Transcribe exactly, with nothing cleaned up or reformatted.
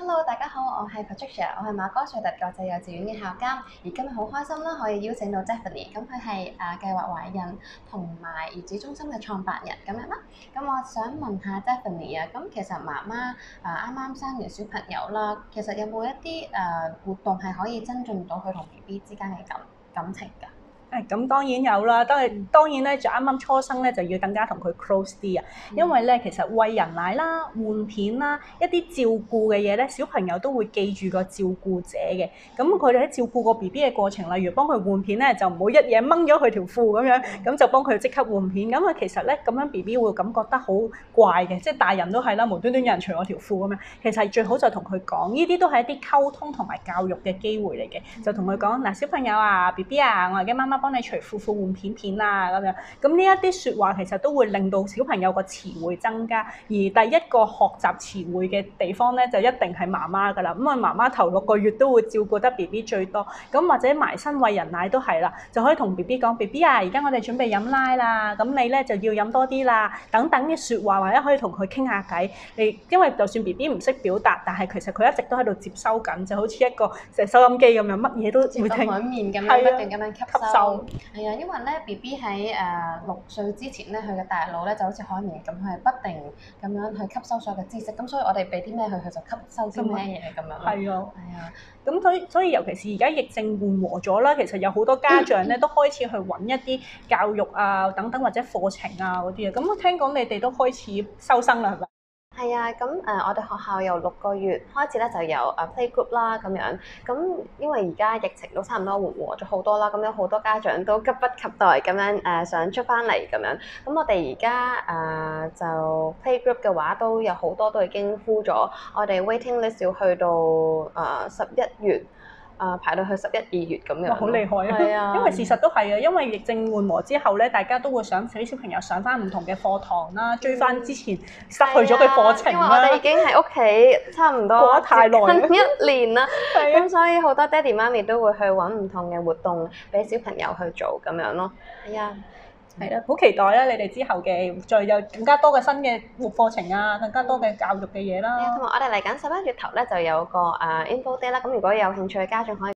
Hello，大家好，我係 Patricia，我係馬哥瑞特國際幼稚園嘅校監，而今日好開心啦，可以邀請到 Daphne，咁佢係誒計劃懷孕同埋月子中心嘅創辦人咁樣啦。咁我想問下 Daphne 啊，咁其實媽媽誒啱啱生完小朋友啦，其實有冇一啲誒、呃、活動係可以增進到佢同 B B 之間嘅感感情㗎？ 誒咁當然有啦，當然當然咧就啱啱初生咧就要更加同佢 close 啲啊，因為咧其實餵人奶啦、換片啦、一啲照顧嘅嘢咧，小朋友都會記住個照顧者嘅。咁佢哋喺照顧個 B B 嘅過程，例如幫佢換片咧，就唔好一嘢掹咗佢條褲咁樣，咁就幫佢即刻換片。咁啊其實咧咁樣 B B 會感覺得好怪嘅，即係大人都係啦，無端端有人除我條褲咁樣。其實最好就同佢講，呢啲都係一啲溝通同埋教育嘅機會嚟嘅，就同佢講嗱，小朋友啊 B B 啊，我而家媽媽幫你除褲褲換片片啊咁樣，咁呢一啲説話其實都會令到小朋友個詞彙增加，而第一個學習詞彙嘅地方咧就一定係媽媽㗎啦。咁啊媽媽頭六個月都會照顧得 B B 最多，咁或者埋身餵人奶都係啦，就可以同 B B 講 B B 啊，而家我哋準備飲奶啦，咁你咧就要飲多啲啦，等等嘅説話，或者可以同佢傾下偈。你因為就算 B B 唔識表達，但係其實佢一直都喺度接收緊，就好似一個隻收音機咁樣，乜嘢都會聽， 海面咁樣不斷咁樣吸收。 吸收係啊，因為咧 B B 喺誒六歲之前咧，佢嘅大腦咧就好似海綿咁，佢係不停咁樣去吸收所有嘅知識。咁所以我哋俾啲咩佢，佢就吸收啲咩嘢咁樣。 係啊， 係啊。 咁所以所以尤其是而家疫症緩和咗啦，其實有好多家長咧都開始去揾一啲教育啊等等或者課程啊嗰啲啊。咁我聽講你哋都開始收生啦，係咪？ 係啊，咁誒、呃，我哋學校由六個月開始咧就有誒 playgroup 啦，咁樣。咁因為而家疫情都差唔多緩和咗好多啦，咁有好多家長都急不及待咁樣誒、呃、想出翻嚟咁樣。咁我哋而家誒就 playgroup 嘅話都有好多都已經 full 咗，我哋 waiting list 要去到誒十一月。啊、呃，排到去十一二月咁樣， 好厲害啊！ 係啊， 因為事實都係啊，因為疫症緩和之後咧，大家都會想俾小朋友上翻唔同嘅課堂啦，追翻之前失去咗嘅課程啦。因為我哋已經喺屋企差唔多過得太耐一年啦，咁啊、 所以好多爹哋媽咪都會去揾唔同嘅活動俾小朋友去做咁樣咯。係啊。 係啦，好期待啦！你哋之後嘅再有更加多嘅新嘅課程啊，更加多嘅教育嘅嘢啦。 同埋我哋嚟緊十一月頭咧就有個誒 info day 啦，咁如果有興趣嘅家長可以。